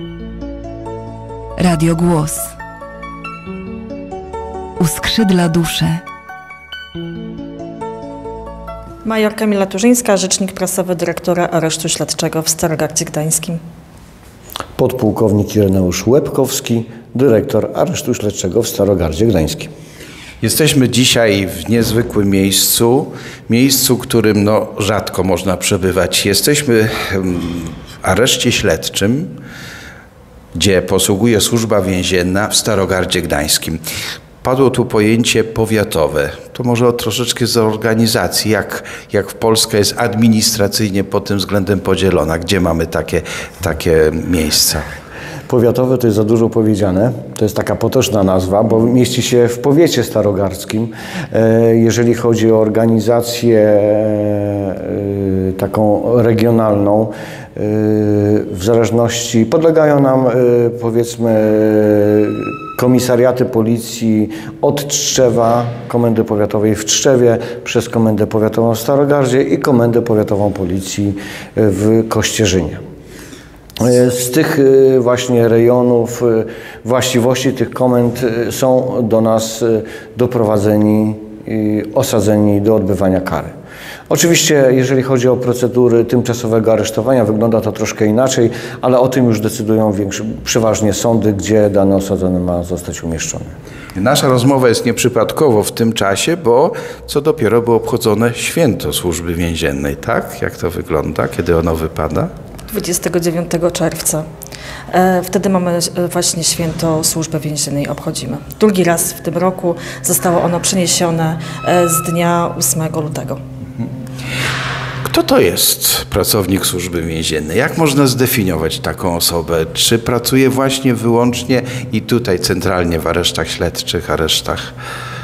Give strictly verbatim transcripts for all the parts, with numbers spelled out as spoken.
Radio Głos uskrzydla duszę. Major Kamila Turzyńska, rzecznik prasowy dyrektora Aresztu Śledczego w Starogardzie Gdańskim. Podpułkownik Ireneusz Łebkowski, dyrektor Aresztu Śledczego w Starogardzie Gdańskim. Jesteśmy dzisiaj w niezwykłym miejscu, miejscu, którym no, rzadko można przebywać. Jesteśmy w areszcie śledczym, gdzie posługuje służba więzienna w Starogardzie Gdańskim. Padło tu pojęcie powiatowe. To może troszeczkę z organizacji, jak, jak Polska jest administracyjnie pod tym względem podzielona. Gdzie mamy takie, takie miejsca? Powiatowe to jest za dużo powiedziane. To jest taka potoczna nazwa, bo mieści się w powiecie starogardzkim. Jeżeli chodzi o organizację taką regionalną, w zależności, podlegają nam powiedzmy komisariaty policji od Tczewa, Komendy Powiatowej w Tczewie, przez Komendę Powiatową w Starogardzie i Komendę Powiatową Policji w Kościerzynie. Z tych właśnie rejonów, właściwości tych komend są do nas doprowadzeni i osadzeni do odbywania kary. Oczywiście, jeżeli chodzi o procedury tymczasowego aresztowania, wygląda to troszkę inaczej, ale o tym już decydują większy, przeważnie sądy, gdzie dany osadzony ma zostać umieszczony. Nasza rozmowa jest nieprzypadkowo w tym czasie, bo co dopiero było obchodzone święto służby więziennej, tak? Jak to wygląda, kiedy ono wypada? dwudziestego dziewiątego czerwca. Wtedy mamy właśnie święto służby więziennej, obchodzimy. Drugi raz w tym roku zostało ono przeniesione z dnia ósmego lutego. Kto to jest pracownik służby więziennej? Jak można zdefiniować taką osobę? Czy pracuje właśnie wyłącznie i tutaj centralnie w aresztach śledczych, aresztach?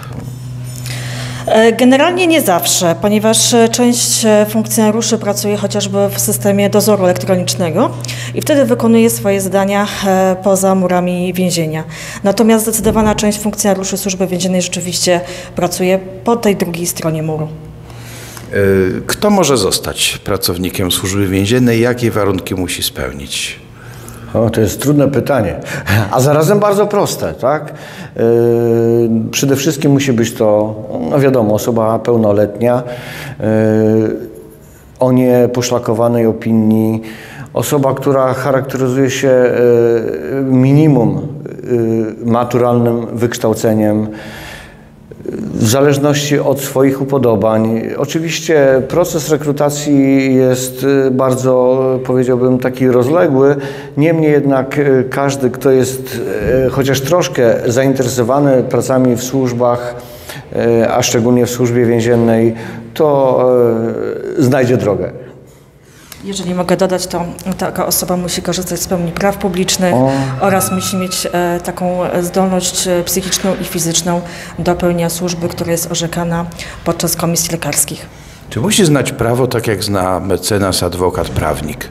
Generalnie nie zawsze, ponieważ część funkcjonariuszy pracuje chociażby w systemie dozoru elektronicznego i wtedy wykonuje swoje zadania poza murami więzienia. Natomiast zdecydowana część funkcjonariuszy służby więziennej rzeczywiście pracuje po tej drugiej stronie muru. Kto może zostać pracownikiem służby więziennej? Jakie warunki musi spełnić? O, to jest trudne pytanie, a zarazem bardzo proste, tak? Yy, przede wszystkim musi być to, no wiadomo, osoba pełnoletnia, yy, o nieposzlakowanej opinii, osoba, która charakteryzuje się yy, minimum yy, maturalnym wykształceniem, w zależności od swoich upodobań. Oczywiście proces rekrutacji jest bardzo, powiedziałbym, taki rozległy. Niemniej jednak każdy, kto jest chociaż troszkę zainteresowany pracami w służbach, a szczególnie w służbie więziennej, to znajdzie drogę. Jeżeli mogę dodać, to taka osoba musi korzystać z pełni praw publicznych o. oraz musi mieć e, taką zdolność psychiczną i fizyczną do pełnienia służby, która jest orzekana podczas komisji lekarskich. Czy musi znać prawo tak jak zna mecenas, adwokat, prawnik?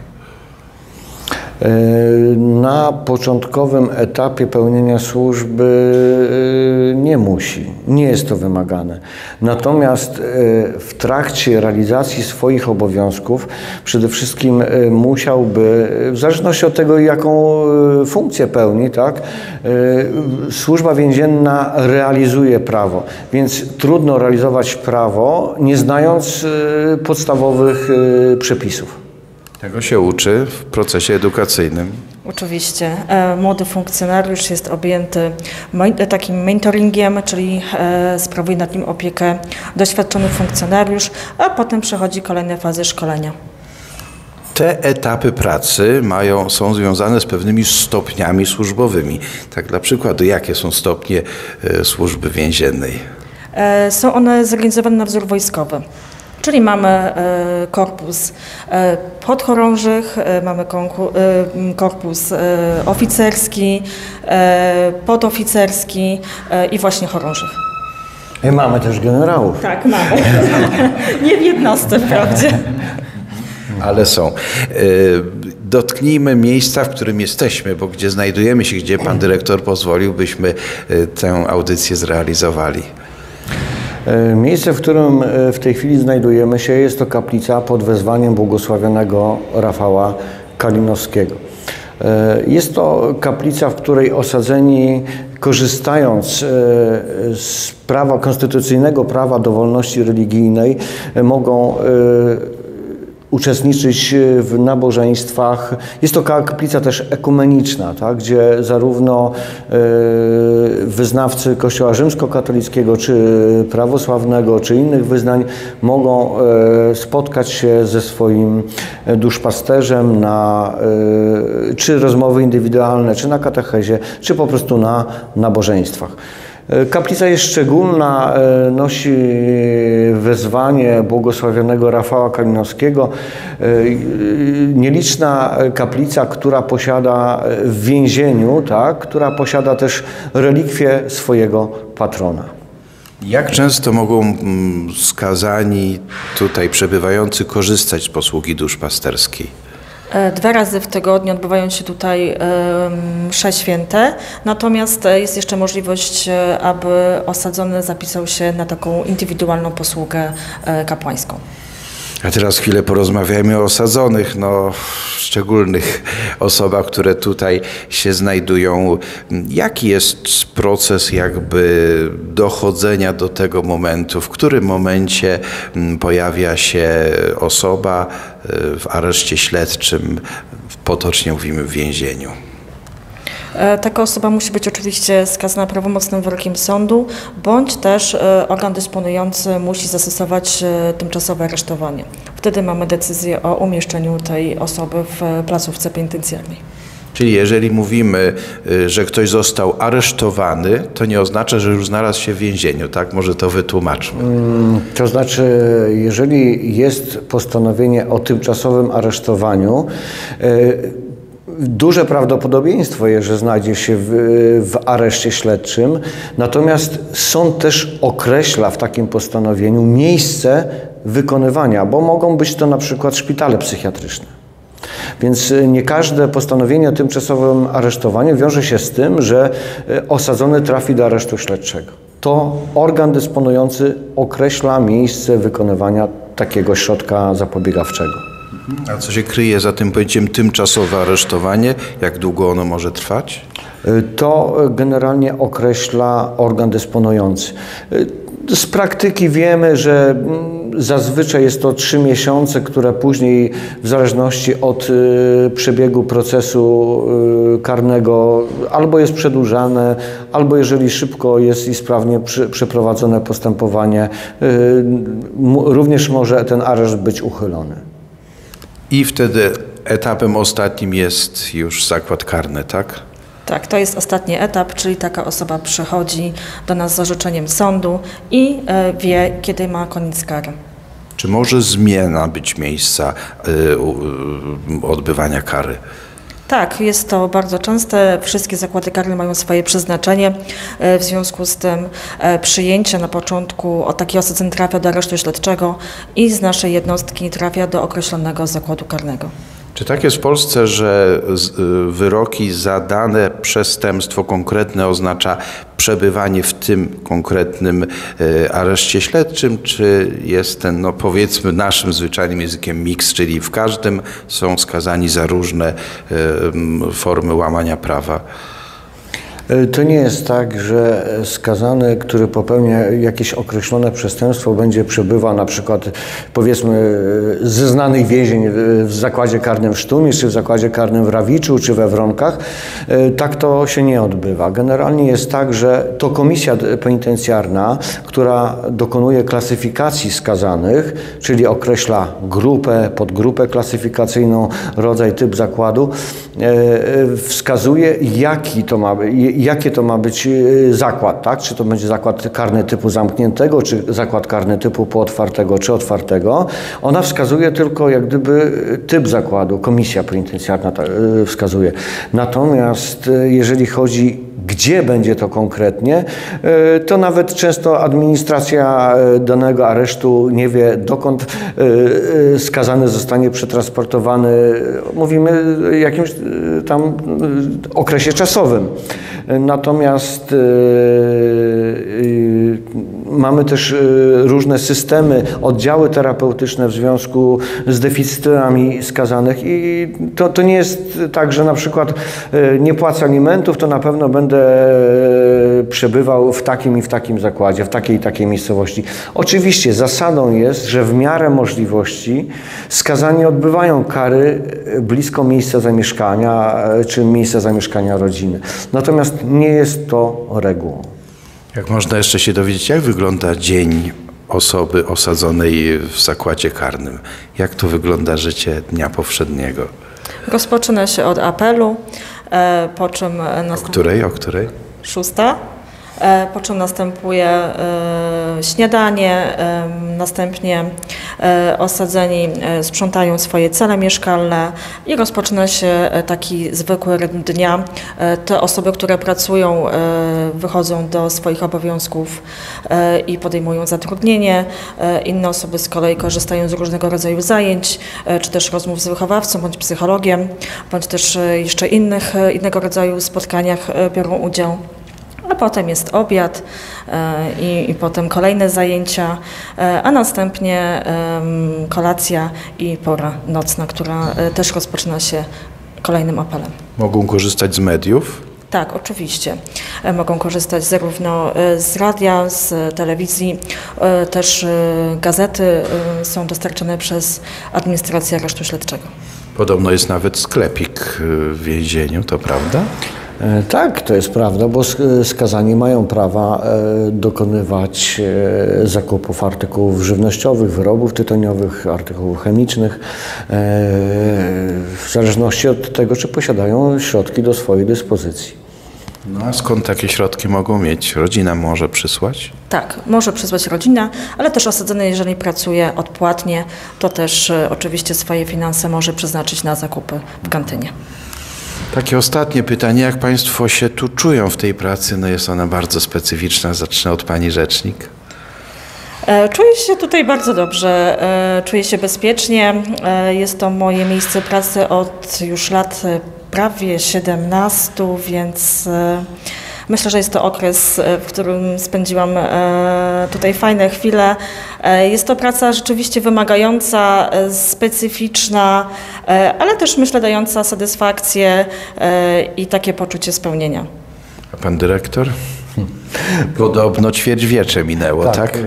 Na początkowym etapie pełnienia służby nie musi, nie jest to wymagane. Natomiast w trakcie realizacji swoich obowiązków przede wszystkim musiałby, w zależności od tego, jaką funkcję pełni, tak, służba więzienna realizuje prawo, więc trudno realizować prawo, nie znając podstawowych przepisów. Tego się uczy w procesie edukacyjnym. Oczywiście. Młody funkcjonariusz jest objęty takim mentoringiem, czyli sprawuje nad nim opiekę doświadczony funkcjonariusz, a potem przechodzi kolejne fazy szkolenia. Te etapy pracy mają, są związane z pewnymi stopniami służbowymi. Tak dla przykładu, jakie są stopnie służby więziennej? Są one zorganizowane na wzór wojskowy. Czyli mamy korpus podchorążych, mamy korpus oficerski, podoficerski i właśnie chorążych. I mamy też generałów. Tak, mamy. Nie w jednostce wprawdzie. Ale są. Dotknijmy miejsca, w którym jesteśmy, bo gdzie znajdujemy się, gdzie pan dyrektor pozwolił, byśmy tę audycję zrealizowali. Miejsce, w którym w tej chwili znajdujemy się, jest to kaplica pod wezwaniem błogosławionego Rafała Kalinowskiego. Jest to kaplica, w której osadzeni, korzystając z prawa, konstytucyjnego prawa do wolności religijnej, mogą uczestniczyć w nabożeństwach. Jest to kaplica też ekumeniczna, tak, gdzie zarówno wyznawcy Kościoła rzymskokatolickiego, czy prawosławnego, czy innych wyznań mogą spotkać się ze swoim duszpasterzem na czy rozmowy indywidualne, czy na katechezie, czy po prostu na nabożeństwach. Kaplica jest szczególna, nosi wezwanie błogosławionego Rafała Kalinowskiego. Nieliczna kaplica, która posiada w więzieniu, tak, która posiada też relikwie swojego patrona. Jak często mogą skazani tutaj przebywający korzystać z posługi duszpasterskiej? Dwa razy w tygodniu odbywają się tutaj msze święte, natomiast jest jeszcze możliwość, aby osadzony zapisał się na taką indywidualną posługę kapłańską. A teraz chwilę porozmawiajmy o osadzonych, no, szczególnych osobach, które tutaj się znajdują. Jaki jest proces jakby dochodzenia do tego momentu? W którym momencie pojawia się osoba w areszcie śledczym, potocznie mówimy w więzieniu? Taka osoba musi być oczywiście skazana prawomocnym wyrokiem sądu, bądź też organ dysponujący musi zastosować tymczasowe aresztowanie. Wtedy mamy decyzję o umieszczeniu tej osoby w placówce penitencjarnej. Czyli jeżeli mówimy, że ktoś został aresztowany, to nie oznacza, że już znalazł się w więzieniu, tak? Może to wytłumaczmy. To znaczy, jeżeli jest postanowienie o tymczasowym aresztowaniu, duże prawdopodobieństwo jest, że znajdzie się w, w areszcie śledczym, natomiast sąd też określa w takim postanowieniu miejsce wykonywania, bo mogą być to na przykład szpitale psychiatryczne. Więc nie każde postanowienie o tymczasowym aresztowaniu wiąże się z tym, że osadzony trafi do aresztu śledczego. To organ dysponujący określa miejsce wykonywania takiego środka zapobiegawczego. A co się kryje za tym pojęciem tymczasowe aresztowanie? Jak długo ono może trwać? To generalnie określa organ dysponujący. Z praktyki wiemy, że zazwyczaj jest to trzy miesiące, które później w zależności od przebiegu procesu karnego albo jest przedłużane, albo jeżeli szybko jest i sprawnie przeprowadzone postępowanie, również może ten areszt być uchylony. I wtedy etapem ostatnim jest już zakład karny, tak? Tak, to jest ostatni etap, czyli taka osoba przychodzi do nas z orzeczeniem sądu i wie, kiedy ma koniec kary. Czy może zmiana być miejsca y, odbywania kary? Tak, jest to bardzo częste. Wszystkie zakłady karne mają swoje przeznaczenie. W związku z tym przyjęcie na początku o taki osadzony trafia do aresztu śledczego i z naszej jednostki trafia do określonego zakładu karnego. Czy tak jest w Polsce, że wyroki za dane przestępstwo konkretne oznacza przebywanie w tym konkretnym areszcie śledczym, czy jest ten, no powiedzmy naszym zwyczajnym językiem miks, czyli w każdym są skazani za różne formy łamania prawa? To nie jest tak, że skazany, który popełnia jakieś określone przestępstwo, będzie przebywał na przykład, powiedzmy, ze znanych więzień w zakładzie karnym w Sztumie, czy w zakładzie karnym w Rawiczu, czy we Wronkach. Tak to się nie odbywa. Generalnie jest tak, że to komisja penitencjarna, która dokonuje klasyfikacji skazanych, czyli określa grupę, podgrupę klasyfikacyjną, rodzaj, typ zakładu, wskazuje, jaki to ma być, jakie to ma być zakład, tak? Czy to będzie zakład karny typu zamkniętego, czy zakład karny typu półotwartego, czy otwartego. Ona wskazuje tylko jak gdyby typ zakładu, komisja penitencjarna wskazuje. Natomiast jeżeli chodzi, gdzie będzie to konkretnie, to nawet często administracja danego aresztu nie wie, dokąd skazany zostanie przetransportowany. Mówimy o jakimś tam okresie czasowym. Natomiast mamy też różne systemy, oddziały terapeutyczne w związku z deficytami skazanych i to, to nie jest tak, że na przykład nie płacę alimentów, to na pewno będę przebywał w takim i w takim zakładzie, w takiej i takiej miejscowości. Oczywiście zasadą jest, że w miarę możliwości skazani odbywają kary blisko miejsca zamieszkania czy miejsca zamieszkania rodziny. Natomiast nie jest to regułą. Jak można jeszcze się dowiedzieć, jak wygląda dzień osoby osadzonej w zakładzie karnym? Jak to wygląda życie dnia powszedniego? Rozpoczyna się od apelu, po czym... O której? O której? Szósta. Po czym następuje śniadanie, następnie osadzeni sprzątają swoje cele mieszkalne i rozpoczyna się taki zwykły rytm dnia. Te osoby, które pracują, wychodzą do swoich obowiązków i podejmują zatrudnienie. Inne osoby z kolei korzystają z różnego rodzaju zajęć, czy też rozmów z wychowawcą, bądź psychologiem, bądź też jeszcze innych, innego rodzaju spotkaniach biorą udział. A potem jest obiad i, i potem kolejne zajęcia, a następnie kolacja i pora nocna, która też rozpoczyna się kolejnym apelem. Mogą korzystać z mediów? Tak, oczywiście. Mogą korzystać zarówno z radia, z telewizji, też gazety są dostarczane przez administrację aresztu śledczego. Podobno jest nawet sklepik w więzieniu, to prawda? Tak, to jest prawda, bo skazani mają prawa dokonywać zakupów artykułów żywnościowych, wyrobów tytoniowych, artykułów chemicznych, w zależności od tego, czy posiadają środki do swojej dyspozycji. No a skąd takie środki mogą mieć? Rodzina może przysłać? Tak, może przysłać rodzina, ale też osadzony, jeżeli pracuje odpłatnie, to też oczywiście swoje finanse może przeznaczyć na zakupy w kantynie. Takie ostatnie pytanie, jak Państwo się tu czują w tej pracy? No jest ona bardzo specyficzna, zacznę od Pani rzecznik. Czuję się tutaj bardzo dobrze, czuję się bezpiecznie. Jest to moje miejsce pracy od już lat prawie siedemnastu, więc myślę, że jest to okres, w którym spędziłam tutaj fajne chwile. Jest to praca rzeczywiście wymagająca, specyficzna, ale też myślę dająca satysfakcję i takie poczucie spełnienia. A Pan dyrektor? Podobno ćwierćwiecze minęło, tak? tak?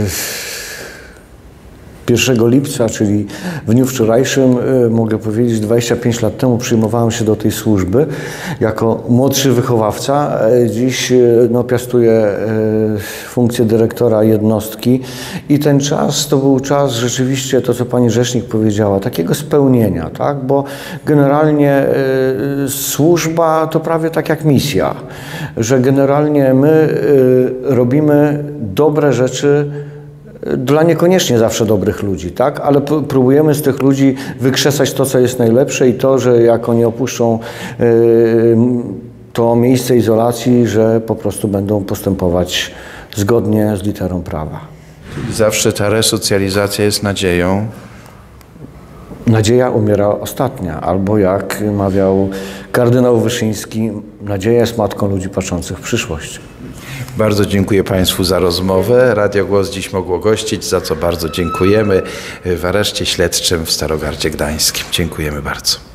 pierwszego lipca, czyli w dniu wczorajszym, mogę powiedzieć, dwadzieścia pięć lat temu przyjmowałem się do tej służby jako młodszy wychowawca. Dziś no, piastuję funkcję dyrektora jednostki i ten czas to był czas rzeczywiście, to co Pani rzecznik powiedziała, takiego spełnienia, tak? Bo generalnie służba to prawie tak jak misja, że generalnie my robimy dobre rzeczy dla niekoniecznie zawsze dobrych ludzi, tak? Ale próbujemy z tych ludzi wykrzesać to, co jest najlepsze i to, że jak oni opuszczą yy, to miejsce izolacji, że po prostu będą postępować zgodnie z literą prawa. Czyli zawsze ta resocjalizacja jest nadzieją? Nadzieja umiera ostatnia, albo jak mawiał kardynał Wyszyński, nadzieja jest matką ludzi patrzących w przyszłość. Bardzo dziękuję Państwu za rozmowę. Radio Głos dziś mogło gościć, za co bardzo dziękujemy w areszcie śledczym w Starogardzie Gdańskim. Dziękujemy bardzo.